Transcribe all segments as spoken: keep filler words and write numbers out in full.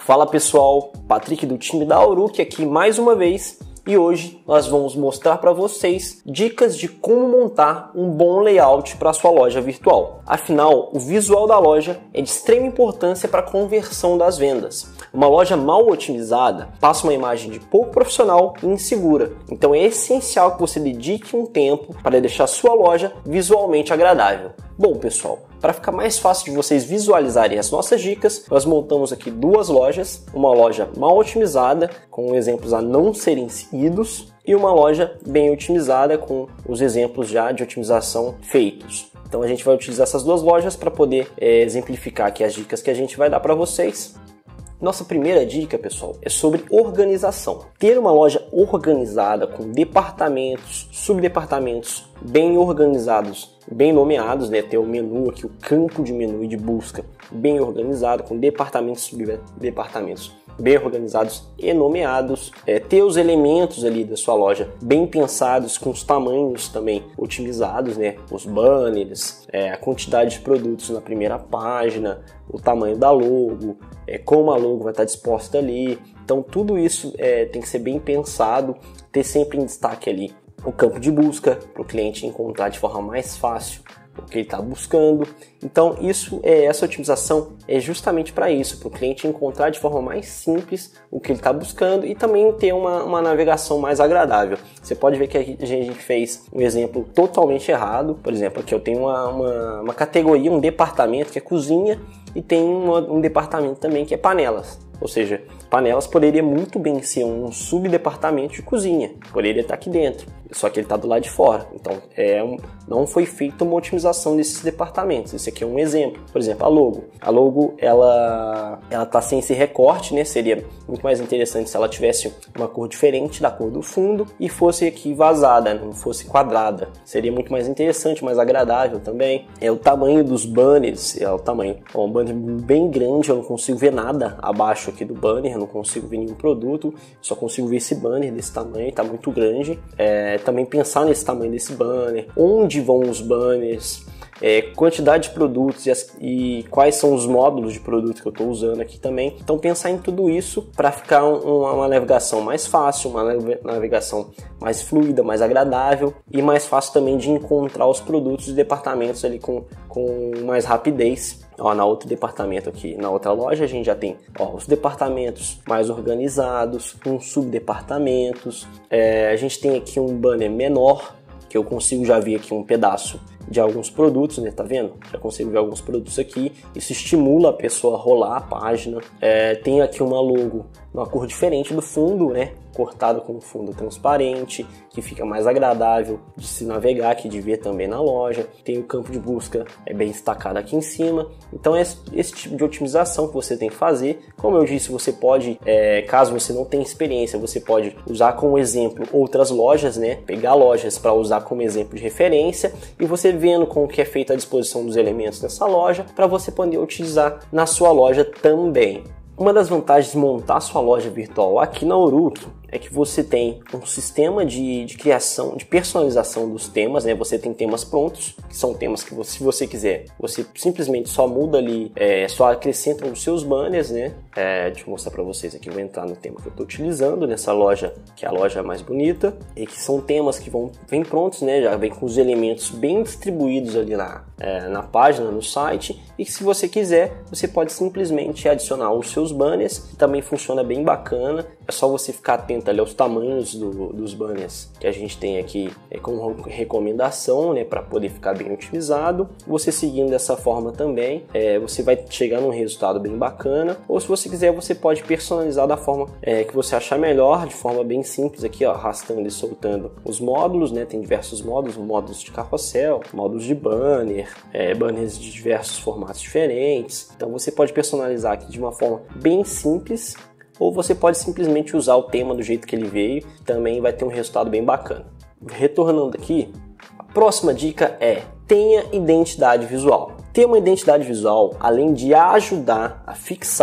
Fala pessoal, Patrick do time da Auruc aqui mais uma vez e hoje nós vamos mostrar para vocês dicas de como montar um bom layout para sua loja virtual. Afinal, o visual da loja é de extrema importância para a conversão das vendas. Uma loja mal otimizada passa uma imagem de pouco profissional e insegura, então é essencial que você dedique um tempo para deixar sua loja visualmente agradável. Bom pessoal, para ficar mais fácil de vocês visualizarem as nossas dicas, nós montamos aqui duas lojas, uma loja mal otimizada, com exemplos a não serem seguidos, e uma loja bem otimizada, com os exemplos já de otimização feitos. Então a gente vai utilizar essas duas lojas para poder é, exemplificar aqui as dicas que a gente vai dar para vocês. Nossa primeira dica, pessoal, é sobre organização. Ter uma loja organizada com departamentos, subdepartamentos bem organizados, bem nomeados, né? Ter o menu aqui, o campo de menu e de busca bem organizado, com departamentos e subdepartamentos bem organizados e nomeados. É, ter os elementos ali da sua loja bem pensados, com os tamanhos também otimizados, né? Os banners, é, a quantidade de produtos na primeira página, o tamanho da logo, é, como a logo vai estar disposta ali. Então tudo isso é, tem que ser bem pensado, ter sempre em destaque ali o campo de busca para o cliente encontrar de forma mais fácil o que ele está buscando. Então isso é, essa otimização é justamente para isso, para o cliente encontrar de forma mais simples o que ele está buscando e também ter uma, uma navegação mais agradável. Você pode ver que a gente fez um exemplo totalmente errado. Por exemplo, aqui eu tenho uma, uma, uma categoria, um departamento que é cozinha e tem uma, um departamento também que é panelas. Ou seja, panelas poderia muito bem ser um subdepartamento de cozinha, poderia estar aqui dentro, só que ele está do lado de fora. Então é um, não foi feita uma otimização desses departamentos. Esse aqui é um exemplo. Por exemplo, a logo. A logo ela ela está sem esse recorte, né? Seria muito mais interessante se ela tivesse uma cor diferente da cor do fundo e fosse aqui vazada, não fosse quadrada. Seria muito mais interessante, mais agradável também. É o tamanho dos banners, é o tamanho. Ó, um banner bem grande, eu não consigo ver nada abaixo aqui do banner, eu não consigo ver nenhum produto, só consigo ver esse banner desse tamanho, está muito grande. É, também pensar nesse tamanho desse banner, onde vão os banners, é, quantidade de produtos e, as, e quais são os módulos de produto que eu estou usando aqui também. Então pensar em tudo isso para ficar uma, uma navegação mais fácil, uma navegação mais fluida, mais agradável e mais fácil também de encontrar os produtos e departamentos ali com, com mais rapidez. Ó, na outro departamento aqui, na outra loja, a gente já tem ó, os departamentos mais organizados, com subdepartamentos. É, a gente tem aqui um banner menor, que eu consigo já ver aqui um pedaço de alguns produtos, né? Tá vendo? Já consigo ver alguns produtos aqui. Isso estimula a pessoa a rolar a página. É, tem aqui uma logo numa cor diferente do fundo, né? Cortado com um fundo transparente, que fica mais agradável de se navegar aqui, de ver também na loja. Tem o campo de busca é bem destacado aqui em cima. Então esse, esse tipo de otimização que você tem que fazer. Como eu disse, você pode, é, caso você não tenha experiência, você pode usar como exemplo outras lojas, né? Pegar lojas para usar como exemplo de referência e você vendo como que é feita a disposição dos elementos nessa loja para você poder utilizar na sua loja também. Uma das vantagens de montar sua loja virtual aqui na Auruc é que você tem um sistema de, de criação, de personalização dos temas, né? Você tem temas prontos, que são temas que você, se você quiser, você simplesmente só muda ali, é, só acrescenta os seus banners, né? É, deixa eu mostrar para vocês aqui, vou entrar no tema que eu estou utilizando nessa loja, que é a loja mais bonita, e que são temas que vão vem prontos, né? Já vem com os elementos bem distribuídos ali na, é, na página, no site, e que se você quiser, você pode simplesmente adicionar os seus banners, que também funciona bem bacana. É só você ficar atento ali aos tamanhos do, dos banners que a gente tem aqui é, como recomendação, né, para poder ficar bem otimizado. Você seguindo dessa forma também, é, você vai chegar num resultado bem bacana. Ou se você quiser, você pode personalizar da forma é, que você achar melhor, de forma bem simples aqui, ó, arrastando e soltando os módulos, né? Tem diversos módulos, módulos de carrossel, módulos de banner, é, banners de diversos formatos diferentes. Então você pode personalizar aqui de uma forma bem simples, ou você pode simplesmente usar o tema do jeito que ele veio, também vai ter um resultado bem bacana. Retornando aqui, a próxima dica é: tenha identidade visual. Ter uma identidade visual, além de ajudar a fixar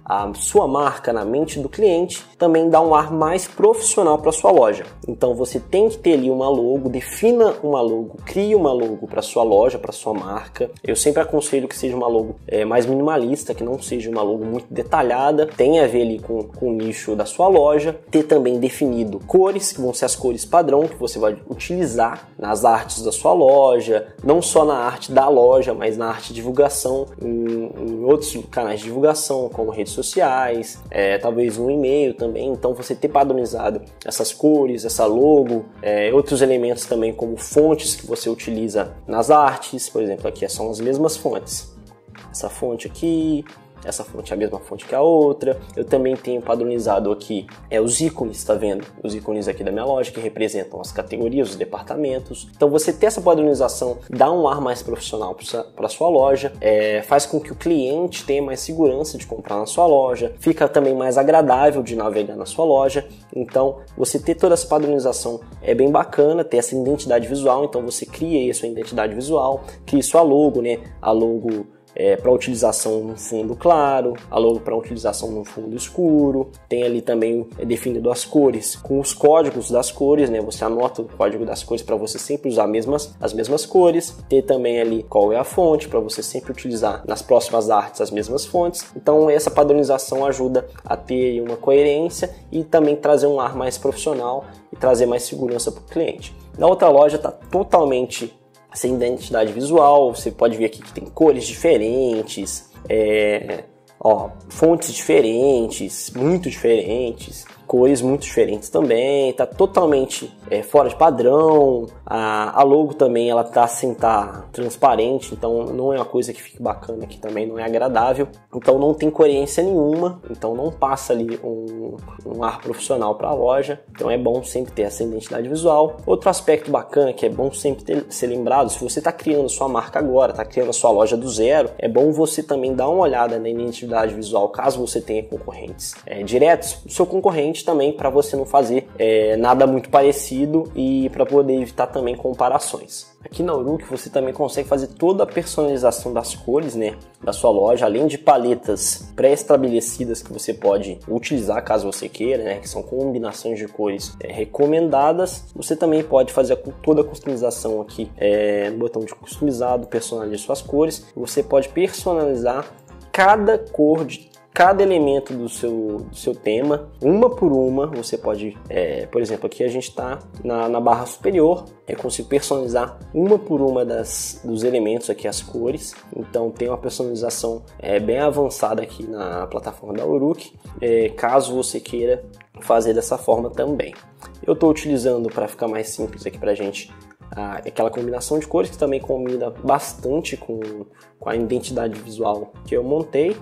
a sua marca na mente do cliente, também dá um ar mais profissional para sua loja. Então você tem que ter ali uma logo, defina uma logo, crie uma logo para sua loja, para sua marca. Eu sempre aconselho que seja uma logo é, mais minimalista, que não seja uma logo muito detalhada, tenha a ver ali com, com o nicho da sua loja, ter também definido cores, que vão ser as cores padrão que você vai utilizar nas artes da sua loja, não só na arte da loja, mas na arte de divulgação, em, em outros canais de divulgação, como redes sociais, é, talvez um e-mail também. Então você ter padronizado essas cores, essa logo, é, outros elementos também como fontes que você utiliza nas artes, por exemplo, aqui são as mesmas fontes, essa fonte aqui, essa fonte é a mesma fonte que a outra. Eu também tenho padronizado aqui é, os ícones, tá vendo? Os ícones aqui da minha loja que representam as categorias, os departamentos. Então você ter essa padronização dá um ar mais profissional para a sua loja, é, faz com que o cliente tenha mais segurança de comprar na sua loja, fica também mais agradável de navegar na sua loja. Então você ter toda essa padronização é bem bacana, ter essa identidade visual. Então você cria aí a sua identidade visual, cria sua logo, né? A logo É, para utilização no fundo claro, a logo para utilização no fundo escuro. Tem ali também é, definido as cores com os códigos das cores, né? Você anota o código das cores para você sempre usar mesmas, as mesmas cores. Ter também ali qual é a fonte para você sempre utilizar nas próximas artes as mesmas fontes. Então essa padronização ajuda a ter uma coerência e também trazer um ar mais profissional e trazer mais segurança para o cliente. Na outra loja está totalmente sem identidade visual. Você pode ver aqui que tem cores diferentes, é, ó, fontes diferentes, muito diferentes, cores muito diferentes também, tá totalmente é, fora de padrão. A, a logo também ela tá sem tá transparente, então não é uma coisa que fique bacana aqui também, não é agradável. Então não tem coerência nenhuma, então não passa ali um, um ar profissional para a loja. Então é bom sempre ter essa identidade visual. Outro aspecto bacana que é bom sempre ter, ser lembrado, se você está criando sua marca agora, está criando a sua loja do zero, é bom você também dar uma olhada na identidade visual, caso você tenha concorrentes é, diretos, o seu concorrente também, para você não fazer é, nada muito parecido e para poder evitar também comparações. Aqui na Uruk você também consegue fazer toda a personalização das cores, né, da sua loja, além de paletas pré-estabelecidas que você pode utilizar caso você queira, né, que são combinações de cores é, recomendadas. Você também pode fazer toda a customização aqui é, no botão de customizado, personalizar suas cores. Você pode personalizar cada cor de cada elemento do seu, do seu tema, uma por uma. Você pode, é, por exemplo, aqui a gente está na, na barra superior, eu consigo personalizar uma por uma das, dos elementos aqui, as cores. Então tem uma personalização é, bem avançada aqui na plataforma da Uruk, é, caso você queira fazer dessa forma também. Eu estou utilizando, para ficar mais simples aqui para a gente, a, aquela combinação de cores que também combina bastante com, com a identidade visual que eu montei.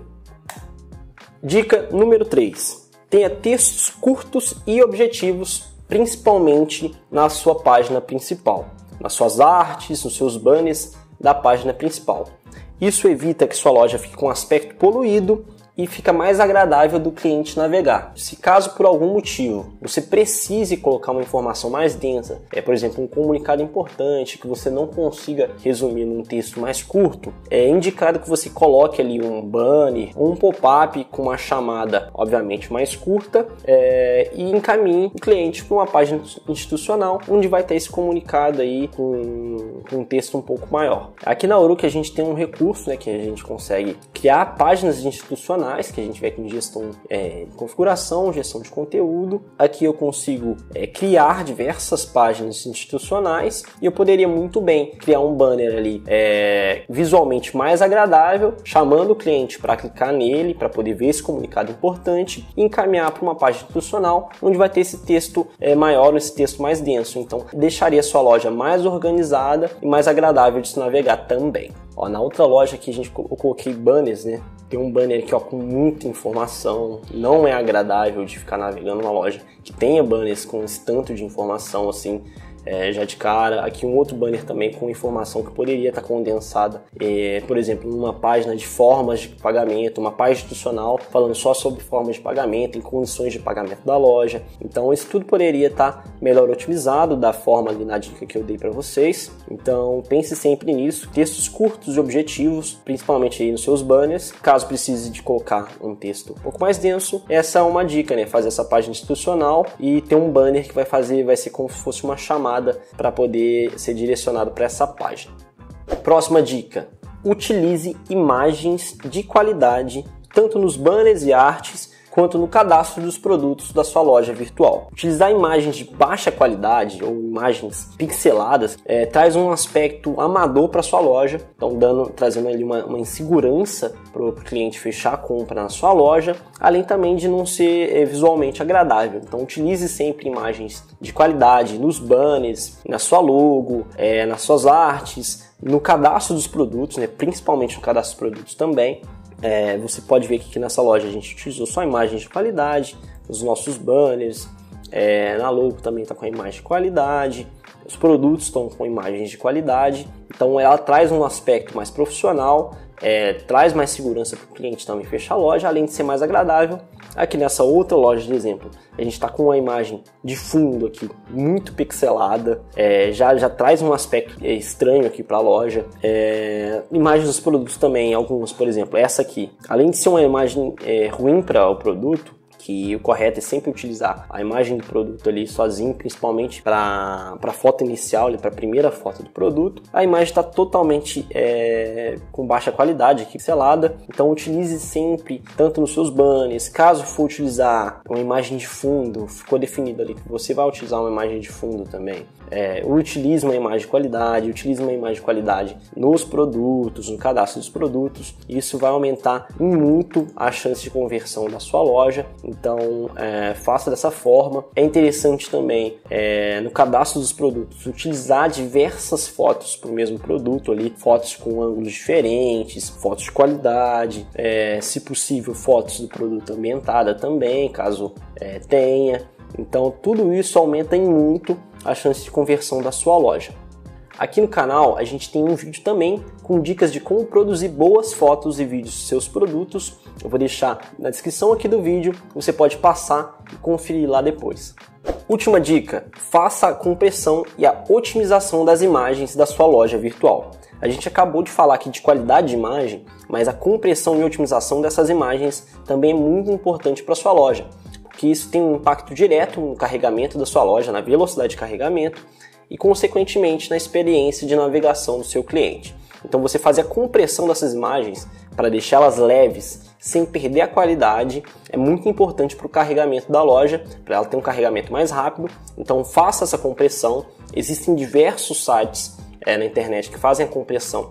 Dica número três. Tenha textos curtos e objetivos, principalmente na sua página principal, nas suas artes, nos seus banners da página principal. Isso evita que sua loja fique com um aspecto poluído e fica mais agradável do cliente navegar. Se caso por algum motivo você precise colocar uma informação mais densa, é por exemplo um comunicado importante que você não consiga resumir num texto mais curto, é indicado que você coloque ali um banner ou um pop-up com uma chamada obviamente mais curta é, e encaminhe o cliente para uma página institucional onde vai ter esse comunicado aí com, com um texto um pouco maior. Aqui na Uruk a gente tem um recurso, né, que a gente consegue criar páginas institucionais, que a gente vê aqui em gestão é, de configuração, gestão de conteúdo. Aqui eu consigo é, criar diversas páginas institucionais e eu poderia muito bem criar um banner ali é, visualmente mais agradável, chamando o cliente para clicar nele, para poder ver esse comunicado importante e encaminhar para uma página institucional onde vai ter esse texto é, maior, esse texto mais denso. Então deixaria a sua loja mais organizada e mais agradável de se navegar também. Ó, na outra loja aqui a gente, eu coloquei banners, né? Tem um banner aqui ó, com muita informação. Não é agradável de ficar navegando numa loja que tenha banners com esse tanto de informação assim. é, já de cara. Aqui um outro banner também com informação que poderia estar condensada, é, por exemplo, numa página de formas de pagamento, uma página institucional falando só sobre formas de pagamento, em condições de pagamento da loja. Então isso tudo poderia estar melhor otimizado da forma ali na dica que eu dei para vocês. Então pense sempre nisso, textos curtos e objetivos, principalmente aí nos seus banners. Caso precise de colocar um texto um pouco mais denso, essa é uma dica, né? Fazer essa página institucional e ter um banner que vai fazer, vai ser como se fosse uma chamada para poder ser direcionado para essa página. Próxima dica: utilize imagens de qualidade tanto nos banners e artes quanto no cadastro dos produtos da sua loja virtual. Utilizar imagens de baixa qualidade ou imagens pixeladas é, traz um aspecto amador para sua loja, então dando, trazendo ali uma, uma insegurança para o cliente fechar a compra na sua loja, além também de não ser é, visualmente agradável. Então utilize sempre imagens de qualidade nos banners, na sua logo, é, nas suas artes, no cadastro dos produtos, né, principalmente no cadastro dos produtos também. É, você pode ver que aqui nessa loja a gente utilizou só imagens de qualidade, os nossos banners, é, na logo também está com a imagem de qualidade, os produtos estão com imagens de qualidade, então ela traz um aspecto mais profissional, é, traz mais segurança para o cliente também fechar a loja, além de ser mais agradável. Aqui nessa outra loja de exemplo, a gente está com uma imagem de fundo aqui muito pixelada, é, já, já traz um aspecto estranho aqui para a loja. É, imagens dos produtos também, algumas, por exemplo, essa aqui, além de ser uma imagem é, ruim para o produto, que o correto é sempre utilizar a imagem do produto ali sozinho, principalmente para a foto inicial, para a primeira foto do produto. A imagem está totalmente é, com baixa qualidade, aqui, pixelada, então utilize sempre, tanto nos seus banners, caso for utilizar uma imagem de fundo, ficou definido ali que você vai utilizar uma imagem de fundo também. É, utilize uma imagem de qualidade, utilize uma imagem de qualidade nos produtos, no cadastro dos produtos. Isso vai aumentar muito a chance de conversão da sua loja, então é, faça dessa forma. É interessante também é, no cadastro dos produtos utilizar diversas fotos para o mesmo produto ali, fotos com ângulos diferentes, fotos de qualidade, é, se possível fotos do produto ambientada também, caso é, tenha. Então tudo isso aumenta em muito a chance de conversão da sua loja. Aqui no canal a gente tem um vídeo também com dicas de como produzir boas fotos e vídeos dos seus produtos. Eu vou deixar na descrição aqui do vídeo, você pode passar e conferir lá depois. Última dica: faça a compressão e a otimização das imagens da sua loja virtual. A gente acabou de falar aqui de qualidade de imagem, mas a compressão e otimização dessas imagens também é muito importante para a sua loja, porque isso tem um impacto direto no carregamento da sua loja, na velocidade de carregamento e, consequentemente, na experiência de navegação do seu cliente. Então, você fazer a compressão dessas imagens para deixá-las leves, sem perder a qualidade, é muito importante para o carregamento da loja, para ela ter um carregamento mais rápido. Então, faça essa compressão. Existem diversos sites é, na internet que fazem a compressão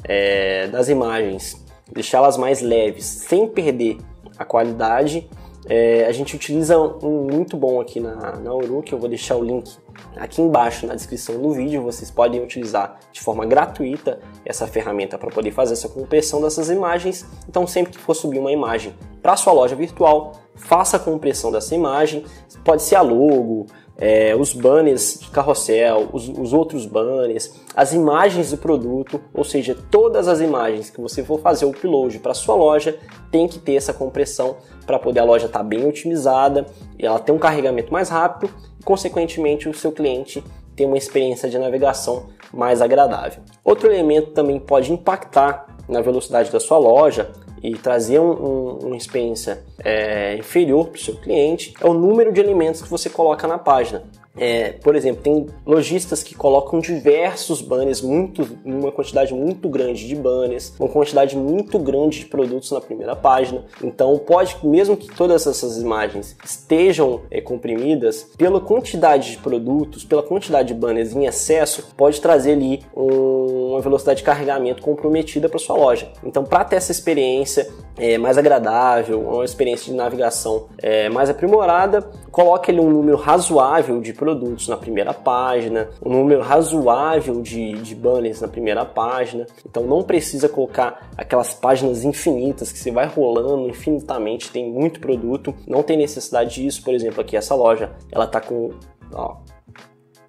é, das imagens, deixá-las mais leves, sem perder a qualidade. É, a gente utiliza um muito bom aqui na, na Uruk, eu vou deixar o link aqui embaixo na descrição do vídeo. Vocês podem utilizar de forma gratuita essa ferramenta para poder fazer essa compressão dessas imagens. Então sempre que for subir uma imagem para sua loja virtual, faça a compressão dessa imagem, pode ser a logo, É, os banners de carrossel, os, os outros banners, as imagens do produto, ou seja, todas as imagens que você for fazer o upload para sua loja tem que ter essa compressão para poder a loja estar tá bem otimizada e ela ter um carregamento mais rápido e, consequentemente, o seu cliente ter uma experiência de navegação mais agradável. Outro elemento também pode impactar na velocidade da sua loja e trazer um, um, uma experiência é, inferior para o seu cliente é o número de elementos que você coloca na página. É, por exemplo, tem lojistas que colocam diversos banners, muito, uma quantidade muito grande de banners, uma quantidade muito grande de produtos na primeira página. Então pode, mesmo que todas essas imagens estejam é, comprimidas, pela quantidade de produtos, pela quantidade de banners em excesso, pode trazer ali um, uma velocidade de carregamento comprometida para sua loja. Então, para ter essa experiência é, mais agradável, uma experiência de navegação é, mais aprimorada, coloque ali um número razoável de produtos na primeira página, um número razoável de, de banners na primeira página. Então não precisa colocar aquelas páginas infinitas que você vai rolando infinitamente, tem muito produto, não tem necessidade disso. Por exemplo, aqui essa loja, ela tá com, ó,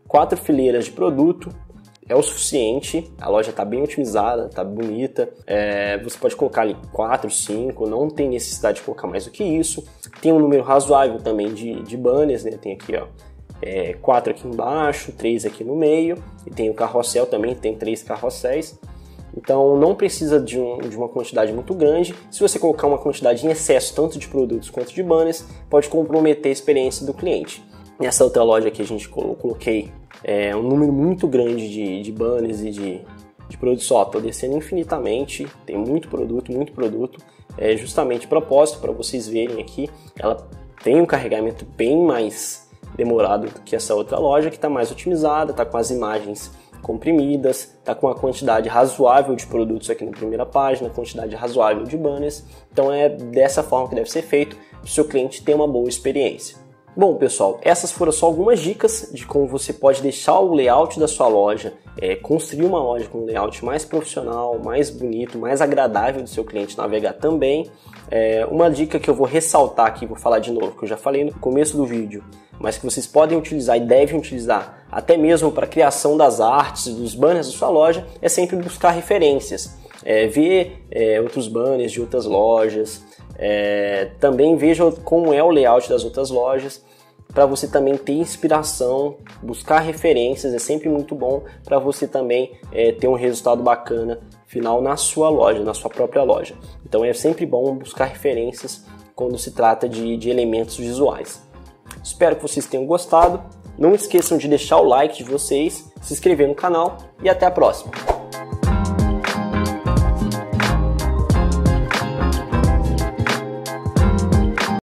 quatro fileiras de produto é o suficiente, a loja está bem otimizada, está bonita, é, você pode colocar ali quatro, cinco, não tem necessidade de colocar mais do que isso. Tem um número razoável também de, de banners, né? Tem aqui ó, é, quatro aqui embaixo, três aqui no meio, e tem o carrossel também, tem três carrosséis. Então não precisa de, um, de uma quantidade muito grande. Se você colocar uma quantidade em excesso, tanto de produtos quanto de banners, pode comprometer a experiência do cliente. Nessa outra loja aqui a gente coloquei é, um número muito grande de, de banners e de, de produtos. Ó, tô descendo infinitamente, tem muito produto, muito produto. É justamente propósito para vocês verem aqui. Ela tem um carregamento bem mais demorado do que essa outra loja, que está mais otimizada, está com as imagens comprimidas, está com uma quantidade razoável de produtos aqui na primeira página, quantidade razoável de banners. Então é dessa forma que deve ser feito para o seu cliente ter uma boa experiência. Bom, pessoal, essas foram só algumas dicas de como você pode deixar o layout da sua loja, é, construir uma loja com um layout mais profissional, mais bonito, mais agradável do seu cliente navegar também. É, uma dica que eu vou ressaltar aqui, vou falar de novo, que eu já falei no começo do vídeo, mas que vocês podem utilizar e devem utilizar até mesmo para a criação das artes, dos banners da sua loja, é sempre buscar referências, é, ver é, outros banners de outras lojas, é, também veja como é o layout das outras lojas, para você também ter inspiração, buscar referências, é sempre muito bom para você também é, ter um resultado bacana final na sua loja, na sua própria loja. Então é sempre bom buscar referências quando se trata de, de elementos visuais. Espero que vocês tenham gostado. Não esqueçam de deixar o like de vocês, se inscrever no canal e até a próxima.